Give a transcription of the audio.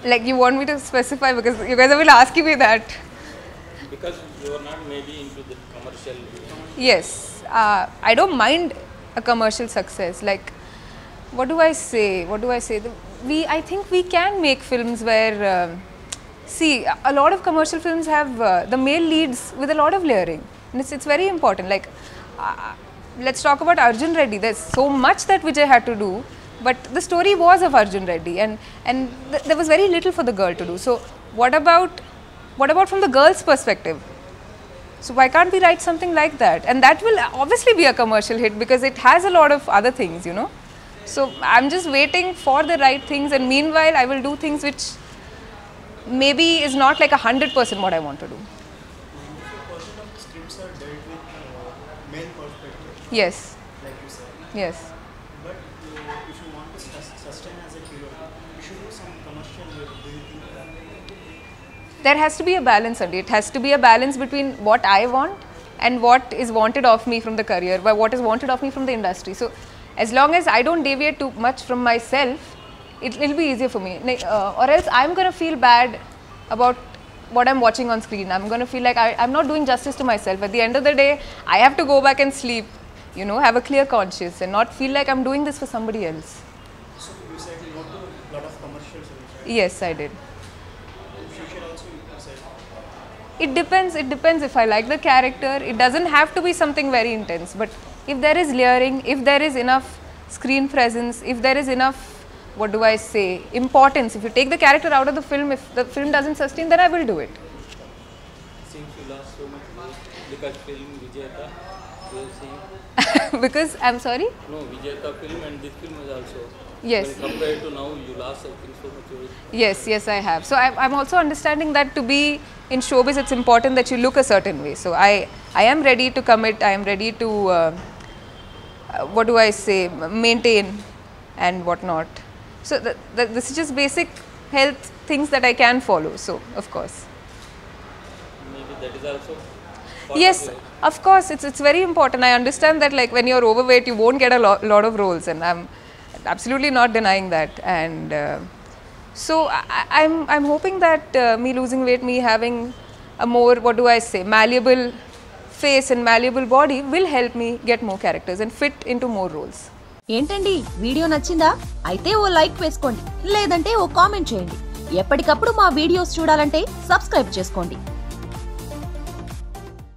Like you want me to specify because you guys will asking me that. Because you are not maybe into the commercial. Yes, I don't mind a commercial success. Like, what do I say? What do I say? I think we can make films where, see, a lot of commercial films have the male leads with a lot of layering. And it's very important. Like, let's talk about Arjun Reddy. There's so much that Vijay had to do, but the story was of Arjun Reddy, and there was very little for the girl to do. So, what about from the girl's perspective? So why can't we write something like that? And that will obviously be a commercial hit because it has a lot of other things, you know. So I'm just waiting for the right things, and meanwhile I will do things which maybe is not like 100% what I want to do. 90% of scripts are dealt with male perspective. Yes. Like you said. Yes. But if you want to sustain as a hero, you should do some commercial hero. Do you think that? There has to be a balance, and it has to be a balance between what I want and what is wanted of me from the career, but what is wanted of me from the industry. So as long as I don't deviate too much from myself, it'll be easier for me. Or else I'm going to feel bad about what I'm watching on screen. I'm going to feel like I'm not doing justice to myself. At the end of the day, I have to go back and sleep, you know, have a clear conscience and not feel like I'm doing this for somebody else. So you said you want to a lot of commercials, right? Yes, I did. Future also you said. It depends if I like the character. It doesn't have to be something very intense, but if there is layering, if there is enough screen presence, if there is enough, what do I say, importance, if you take the character out of the film, if the film doesn't sustain, then I will do it. Since you lost so much weight because film Vijayata, you have seen. Because, I'm sorry? No, Vijayata film and this film is also. Yes. When compared to now, you lost I think so much weight. Yes, I have. So I'm also understanding that to be in showbiz, it's important that you look a certain way. So I am ready to commit. I am ready to, what do I say, maintain and whatnot. So this is just basic health things that I can follow. So of course. Maybe that is also. Part Yes, of of course. It's very important. I understand that like when you're overweight, you won't get a lot of roles, and I'm absolutely not denying that. And so I'm hoping that me losing weight, me having a more, what do I say, malleable face and malleable body will help me get more characters and fit into more roles. ఏంటండి video నచ్చిందా? అయితే ఓ like వేసుకోండి, లేదంటే ఓ comment చేయండి. ఎప్పటికప్పుడు మా videos చూడాలంటే subscribe చేసుకోండి.